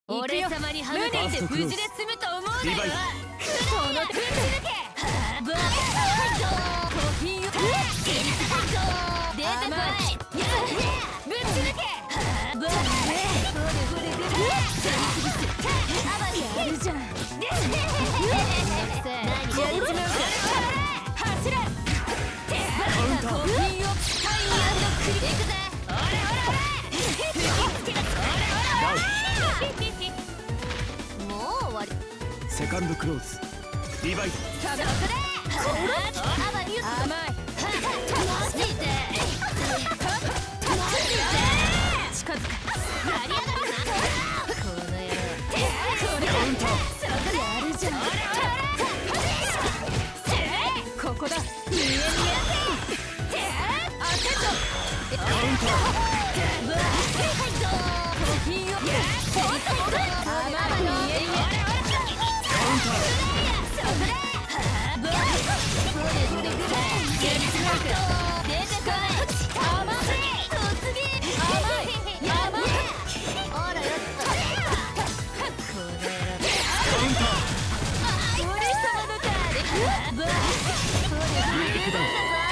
俺様にはめていて無事で済むと思うなよ。そのぶち抜けブラッコピンを出てこいぶち抜けブラッコやるじゃん何やるじゃん走れコピンをタイムクリいくぜオレオレオレもう終わりセカンドクローズリバイドそこで甘いマジで近づくやりやがるなこの野郎カウンターやるじゃんここだ見え見えアテンドカウンターコピンを甘い見え見えカウンターブレイクダウン